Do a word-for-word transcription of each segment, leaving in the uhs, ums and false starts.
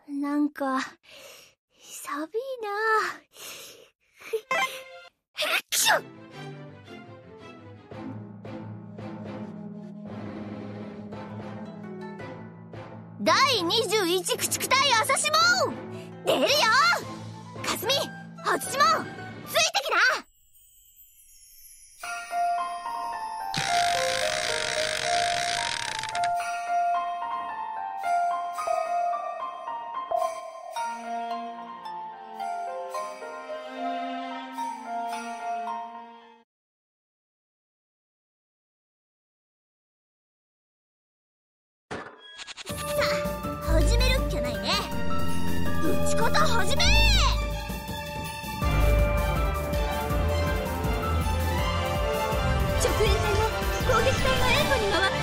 なんか寒いな。へっちゅっ。だいにじゅういち駆逐隊朝霜出るよ。かすみ、初霜ついてきな。始めるっきゃないね。撃ち方始め。直縁隊も攻撃隊の援護に回って。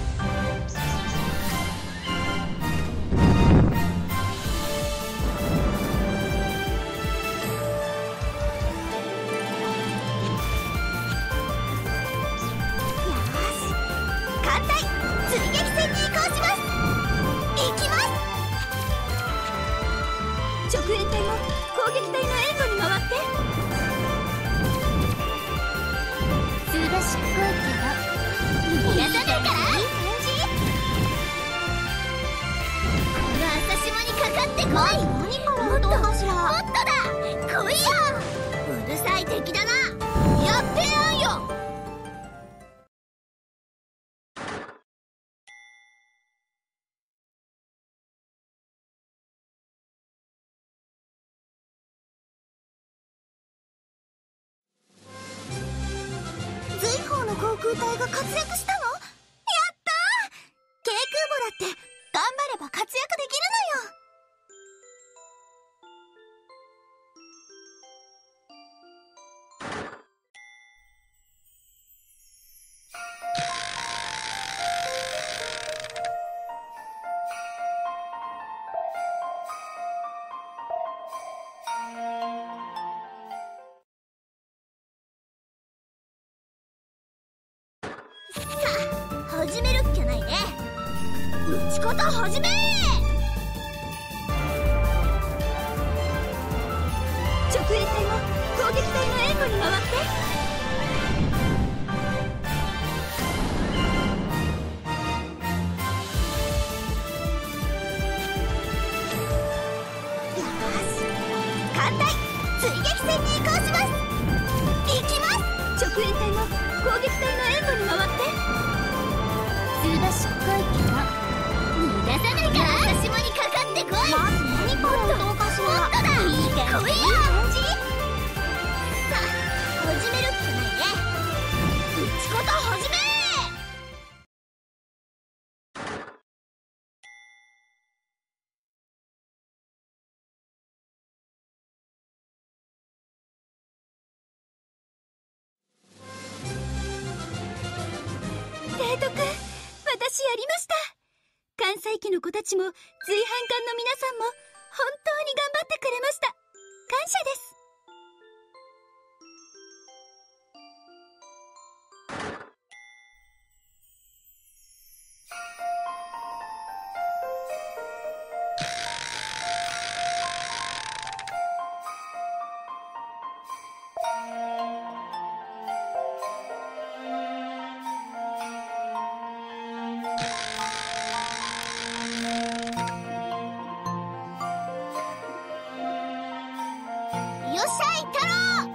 よーし、艦隊追撃戦に移行します。直縁隊も攻撃隊の援護に回って。すばしっこいけど逃がさないから。いい感じ。この朝霜にかかってこい。何からどうかしら。もっとだ、来いよ。うるさい敵だな。やってやんよ。航空隊が活躍したの？やったー！軽空母だって頑張れば活躍できるのよ。始めるっきゃないね。撃ち方始め。直縁隊も攻撃隊の援護に回って。よし、艦隊追撃戦に移行します。行きます。直縁隊も攻撃隊の援護に回って。すばしっこいけど逃がさないから。朝霜にかかってこい。まず何からどうかしら。もっとだ、いい感じ。いい感じ。さあ始めるっきゃないね。撃ち方始め。提督、私やりました。関西機の子たちも随伴艦の皆さんも本当に頑張ってくれました。感謝です。よっしゃい太郎。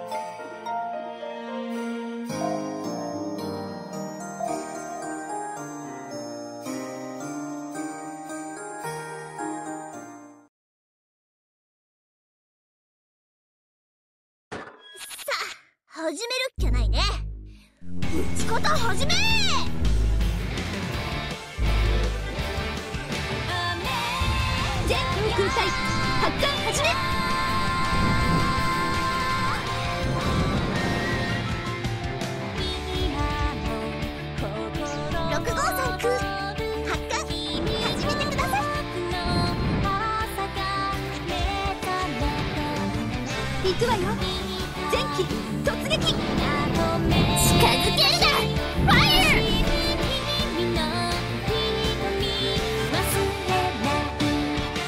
さあ始めるっきゃないね。撃ち方始め。全航空隊発艦始め。ろくごうさん空発艦始めてください。行くわよ。前期突撃。近づけるな。ファイヤー。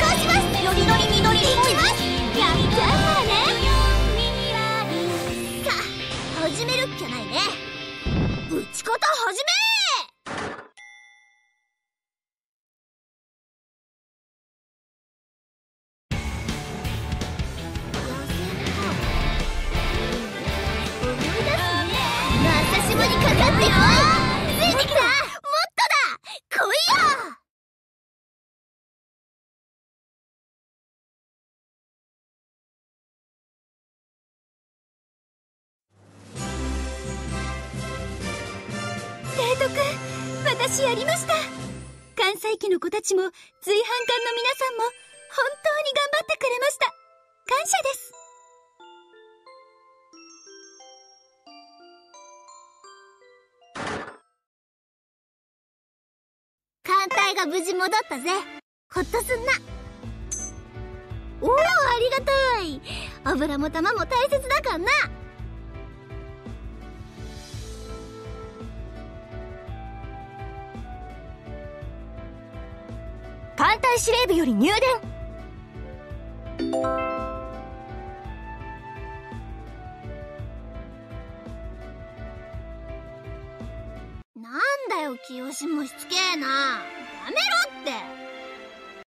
行します。よりどりみどり行きます。やっちゃうからね。さあ始めるっきゃないね。打ち方始め。私やりました。関西機の子たちも随伴館の皆さんも本当に頑張ってくれました。感謝です。艦隊が無事戻ったぜ。ほっとすんな。おお、ありがたい。油も玉も大切だからな。艦隊司令部より入電。なんだよ清もしつけえな。やめろって。